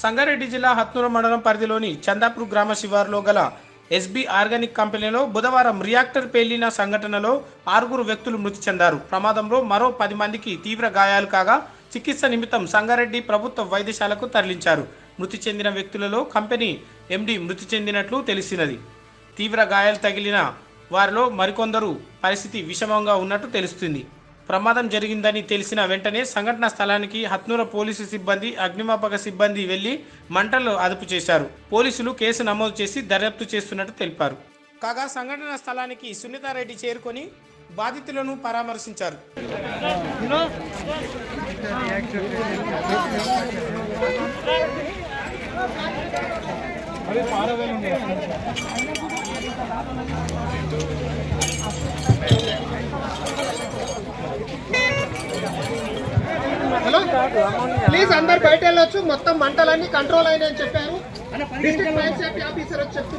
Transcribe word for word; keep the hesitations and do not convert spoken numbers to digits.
సంగారెడ్డి జిల్లా హత్నూరు మండలం పరిధిలోని చందాపూర్ గ్రామ శివారులో గల ఎస్బీ ఆర్గానిక్ కంపెనీలో బుధవారం రియాక్టర్ పేలిన సంఘటనలో ఆరుగురు వ్యక్తులు మృతి చెందారు. ప్రమాదంలో మరో పది మందికి తీవ్ర గాయాలు కాగా చికిత్స నిమిత్తం సంగారెడ్డి ప్రభుత్వ వైద్యశాలకు తరలించారు. మృతి చెందిన వ్యక్తులలో కంపెనీ ఎండీ మృతి చెందినట్లు తెలిసినది. తీవ్ర గాయాలు తగిలిన వారిలో మరికొందరు పరిస్థితి విషమంగా ఉన్నట్టు తెలుస్తుంది. ప్రమాదం జరిగిందని తెలిసిన వెంటనే సంఘటన స్థలానికి హత్నూరు పోలీసు సిబ్బంది, అగ్నిమాపక సిబ్బంది వెళ్లి మంటలు అదుపు చేశారు. పోలీసులు కేసు నమోదు చేసి దర్యాప్తు చేస్తున్నట్టు తెలిపారు. కాగా సంఘటన స్థలానికి సునీతారెడ్డి చేరుకొని బాధితులను పరామర్శించారు. హలో ప్లీజ్ అందరు బయట వెళ్ళొచ్చు. మొత్తం మంటలన్నీ కంట్రోల్ అయినాయని చెప్పారు. డిస్ట్రిక్ట్ ఫైర్ సేఫ్టీ ఆఫీసర్ వచ్చి చెప్తున్నారు.